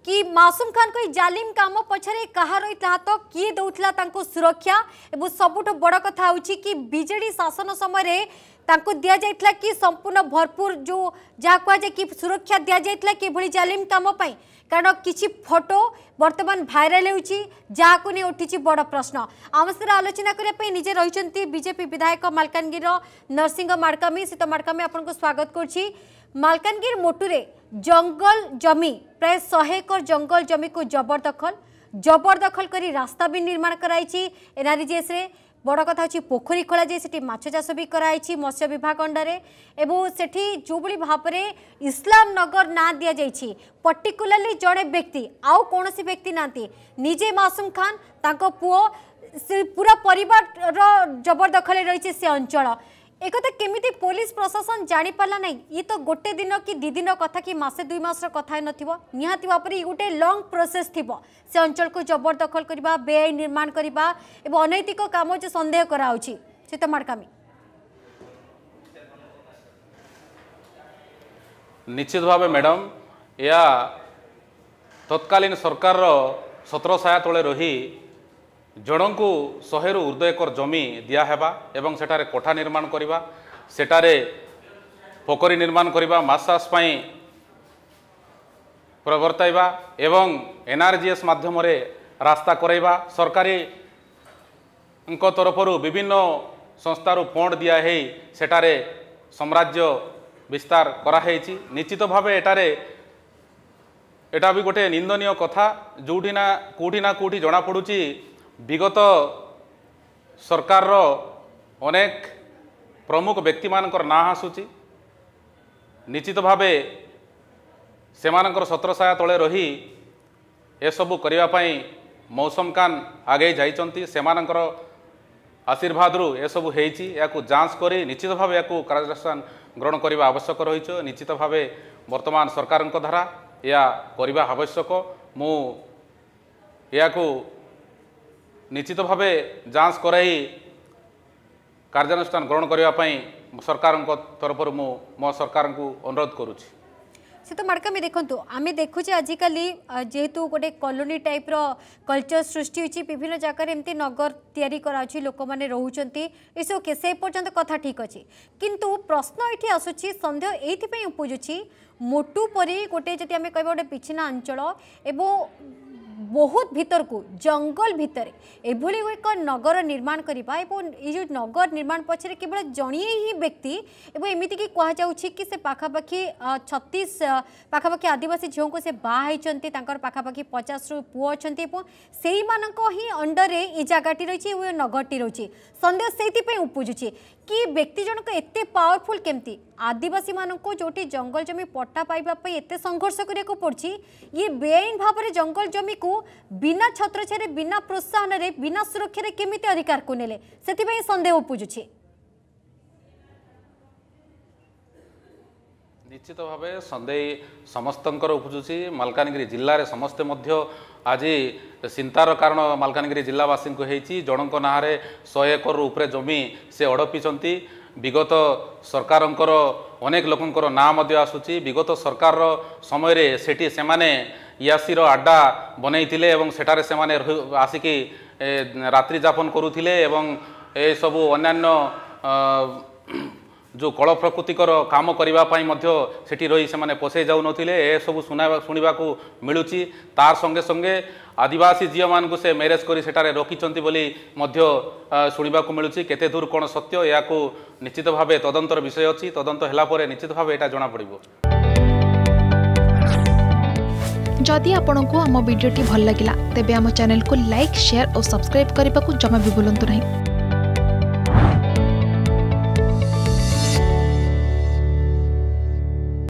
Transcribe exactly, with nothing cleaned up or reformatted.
कि मासूम खान को जालिम काम पछरे कहा रही तो किए दौला सुरक्षा एवं सबुठ बड़ कथा होची कि बीजेडी शासन समय तांको दिया जाइतला कि संपूर्ण भरपूर जो जहाँ कहुए कि सुरक्षा दि जाइतला कि भली जालिम काम पाई कारण किछि फोटो वर्तमान भाइराल होची जहाँ को नहीं उठी बड़ प्रश्न आम सर आलोचना करने निजे रही बीजेपी विधायक मालकानगिर नरसिंह माड़कामी सीत माड़कामी आपको स्वागत करुच्ची। मालकानगिर मोटुरे जंगल जमी प्राय सौ एकर जंगल जमी को जबरदखल जबरदखल करी रास्ता भी निर्माण कराई एनआरजीएस रे बड़ कथा होची पोखरी खोला जाए सेठी माछ चाष भी कराई मत्स्य विभाग अंडरे एवं सेठी जो बड़ी भाव में इस्लाम नगर ना दि जाइए पर्टिकुलरली जड़े व्यक्ति आउ कौन व्यक्ति नांती निजे मासूम खान तांको पुओ से पूरा परिवार जबरदखल रही से अंचल एक केमिति पुलिस प्रशासन जानी पाला नहीं ये तो गोटे दिन कि दी दिन कथा कि मासे दुई मासर कथा नथिबो निहाती भाबरे गोटे लॉन्ग प्रोसेस थिबो से अंचल को जबरदखल करबा बेआईन निर्माण करबा एवं अनैतिक काम जो संदेह कराउछि से तो माड़कामी निश्चित भाव मैडम या तत्कालीन सरकार सतर छाया तले रही जनकू शहे रु ऊर्ध्व एकर जमी दियाहेबा एवं सेठारे कोठा निर्माण करवा सेठारे पोखरी निर्माण करवा माछ चाष पई प्रवर्ताइबा एवं एनआरजीएस माध्यम रे रास्ता कराइबा सरकारी तरफरु विभिन्न संस्थारु फंड दिया है सेठारे साम्राज्य विस्तार कराहेछि। निश्चित भाव एटारे एटा भी गोटे निंदनीय कथा जोठी ना कोठी ना कोठी जना पड़ुची विगत सरकार रो अनेक प्रमुख व्यक्ति मानकर ना आसूची निश्चित भावे सेमानकर सतर छाया तले रही एसबू करने मौसम खान आगे जाइचंती सेमानकर आशीर्वाद रु एसबू हेची याकू जांच करी निश्चित भावे याकू कार्यानुष्ठान ग्रहण करने आवश्यक रही निश्चित भावे वर्तमान सरकार द्वारा या करने आवश्यक मु याकू निश्चित भावे जांच कराई कार्यानुष्ठान ग्रहण करने सरकार तरफ मो मो सरकार को अनुरोध करुच्ची। से तो माड़कामी देखु आम देखुचे आजिकल जेहेतु गोटे कॉलोनी टाइप रो कल्चर सृष्टि होती विभिन्न जगह एमती नगर तैयारी कराउछि लोक माने रहउचंती एसो के से पर्यंत कथा ठीक अछि किंतु प्रश्न एठी आसुछि संदेह एथि पई उपजुछि मोटू परी गोटे जति आमे कहबा गोटे पिछिना अंचल एवं बहुत भीतर को जंगल भितर एभली एक नगर निर्माण करबा एवं ये जो नगर निर्माण पछरे केवल जणिए ही व्यक्ति एवं एमिति कि कहा जाउछि कि से पाखापाखि छत्तीस पाखापाखि आदिवासी झील को से बाहर तांकर पाखापाखि पचास रु पुओ अछंती एवं सेही मानक ही अंडर ए जगहटी रही नगरटी रही संदेह से उपजुछि कि व्यक्ति जनक एते पावरफुल केमती आदिवासी मानक जोटी जंगल जमी पट्टा पाइबा पई एते संघर्ष करिया पड़छि ये बेआईन भाव में जंगल जमी को बिना छत्रछाया बिना प्रोत्साहन रे बिना सुरक्षा रे केमिति अधिकार को नेले सेति पई संदेह उपजुछि। निश्चित भाव सन्देह समस्तंकर उपजुची मालकानगिरी जिले में समस्ते मध्य आज चिंतार कारण मालकानगिरी जिलावासी को होती जनक नाँरे सौ एकर उपरे जमी से अड़पिंट विगत सरकार अनेक लोकंर ना आसूची विगत सरकार समय रे सेठी सेमाने यासीर आड्डा बनईथिले एवं सेठारे सेमाने आसिकी रात्रि जापन करुथिले एवं ए सबु अन्यान्य जो कल प्रकृतिकर काम करने सेठी रही से पोषे जाऊ नथिले ए सब सुना शुणा मिलूची तार संगे संगे आदिवासी झील मान से मैरेज करी सेटारे रखिंट बोली शुणा मिलूची केते दूर कौन सत्य या निश्चित भाव तदंतर विषय अच्छी तदंत है निश्चित भाव यहाँ जना पड़ो। जदि आपंक आम भिडी भल लगा तेब आम चैनल को लाइक शेयर और सब्सक्राइब करने को जमा भी भूलु नहीं।